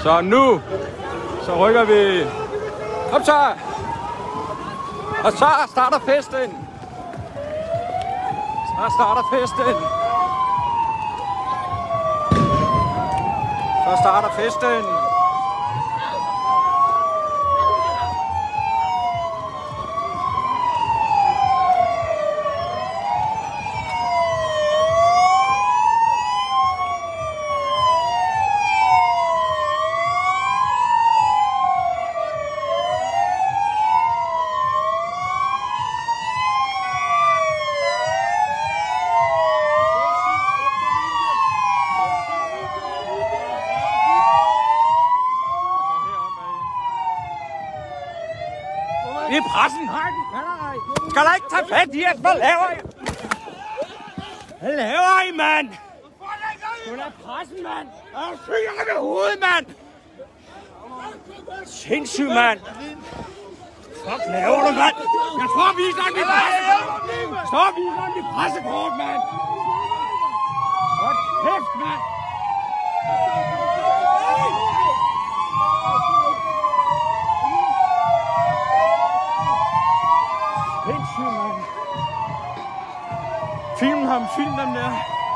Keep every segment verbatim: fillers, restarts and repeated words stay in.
Så nu, så rykker vi. Kom så! Og så starter festen. Så starter festen. Så starter festen. Det er pressen. Skal der ikke tage fat i os? Hvad laver I? Hvad laver I, mand? Sgu da pressen, mand. Jeg er syg med hovedet, mand. Sindssyg, mand. Fuck laver du, mand? Jeg står og viser dig mit pressekort. Jeg står og viser dig mit pressekort, mand. Hold kæft, mand. Sindssygt, mand. Film ham, film dem der.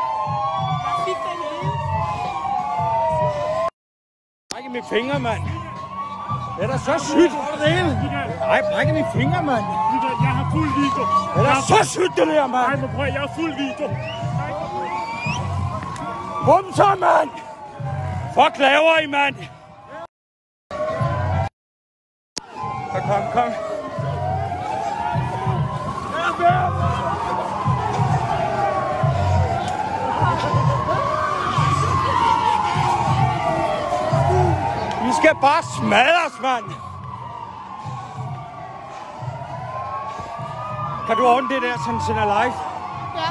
Brække mine fingre, mand. Det er da så sygt. Nej, brække mine fingre, mand. Jeg har fuld video. Det er da så sygt, det der, mand. Nej, men prøv, jeg har fuld video. Bum så, mand. Fuck laver I, mand. Kom, kom, kom. Vi skal bare smadres, mand. Kan du ordne det der, som sender live? Ja.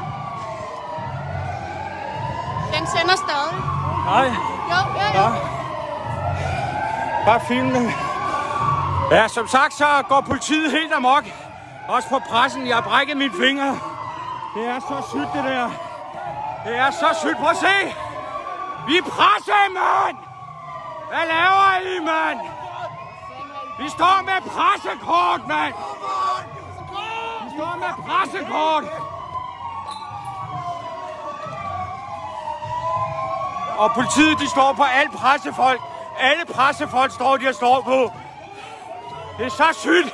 Den sender stadig. Nej. Jo, ja, ja. Ja. Bare film det. Ja, som sagt, så går politiet helt amok. Også på pressen. Jeg har brækket mine fingre. Det er så sygt, det der. Det er så sygt. Prøv at se. Vi er presse, mand. Hvad laver I, mand? Vi står med pressekort, mand. Vi står med pressekort. Og politiet, de står på alle pressefolk. Alle pressefolk står de og står på. Det er så sygt.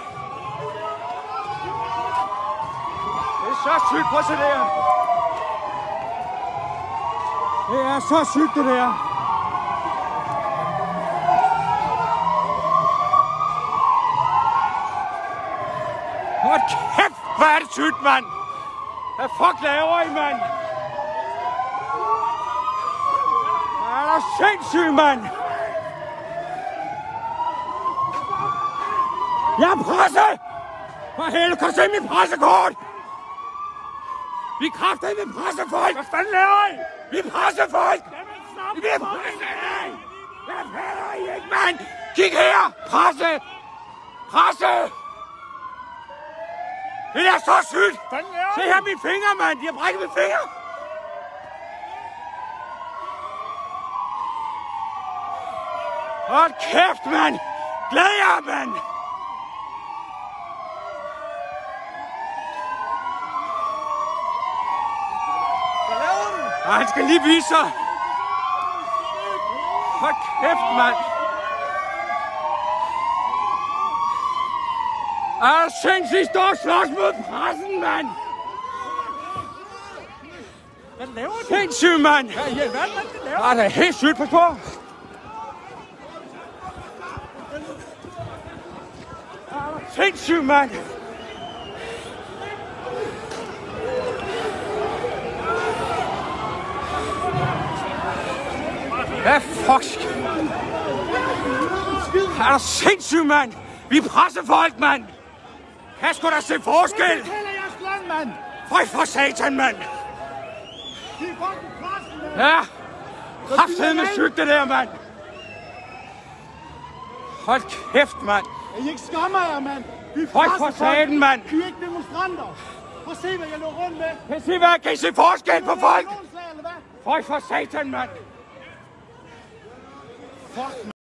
Det er så sygt. Prøv at se det her. Det er så sygt, det der. Hold kæft, hvor er det sygt, mand. Hvad fuck laver I, mand? Det er da sindssygt, mand. Jeg er presse! For helvede, kan du se mit pressekort? Vi er kraftedeme med pressefolk! Hvad fanden laver I? Vi er pressefolk! Vi er pressefolk! Hvad fatter I ikke, mand? Kig her! Presse! Presse! Det er så sygt! Se her mine fingre, mand! De har brækket mine fingre! Hold kæft, mand! Glæd jer, mand! Og han skal lige vise sig. Hold kæft, mand. Er du sindssygt står og slås mod pressen, mand? Hvad laver du? Sindssygt, mand. Hvad i alverden, hvad laver du? Ah, det er helt sygt, pas på. Sindssygt, mand. Hvad fuck? Er du sindssyg, mand? Vi er pressefolk, mand. Kan sgu da se forskel? Føj for satan, mand. Ja. Kraftedeme sygt, det der, mand. Hold kæft, mand. I ikke skammer jer, mand. Føj for satan, mand. Vi er ikke demonstranter. Prøv at se, hvad jeg løber rundt med. Kan I se, hvad? Kan I se forskel på folk? Føj for satan, mand. Fuck.